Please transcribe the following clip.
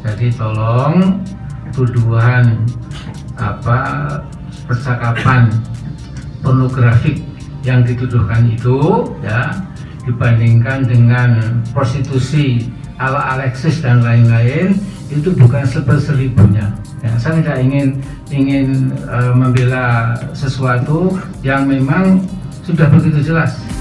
Jadi tolong tuduhan percakapan pornografik yang dituduhkan itu ya dibandingkan dengan prostitusi ala Alexis dan lain-lain itu bukan seperseribunya. Ya, saya tidak ingin membela sesuatu yang memang sudah begitu jelas.